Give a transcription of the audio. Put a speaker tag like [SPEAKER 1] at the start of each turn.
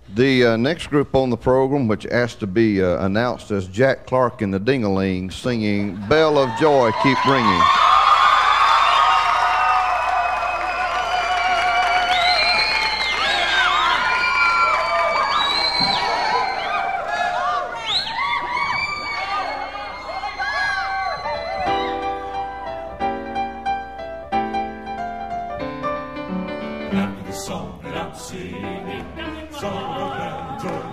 [SPEAKER 1] The next group on the program, which asked to be announced as Jack Clark and the Ding-a-Ling, singing Bell of Joy, Keep Ringing.
[SPEAKER 2] After the song that I'm singing, song of joy.